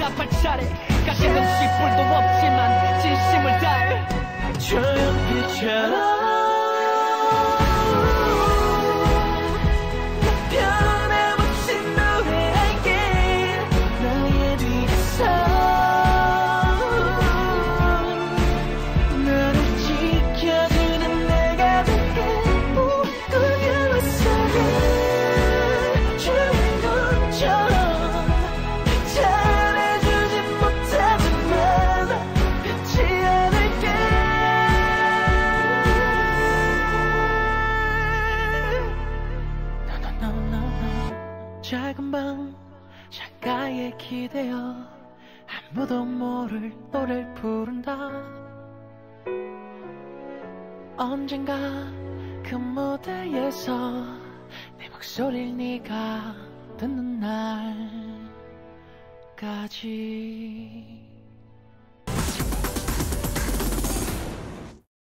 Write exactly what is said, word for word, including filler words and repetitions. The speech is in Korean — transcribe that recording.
대답할 차례 가시금씩 불도 없지만 진심을 다해 조용필처럼 작은 방 창가에 기대어 아무도 모를 노래를 부른다. 언젠가 그 무대에서 내 목소리를 네가 듣는 날까지